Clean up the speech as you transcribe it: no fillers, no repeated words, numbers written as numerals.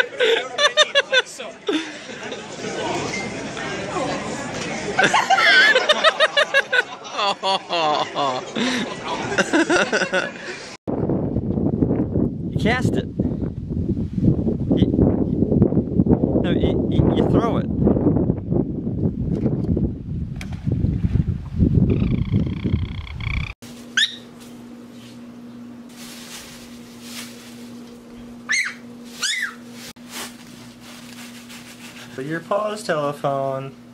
You cast it. No, you throw it. Your paws telephone.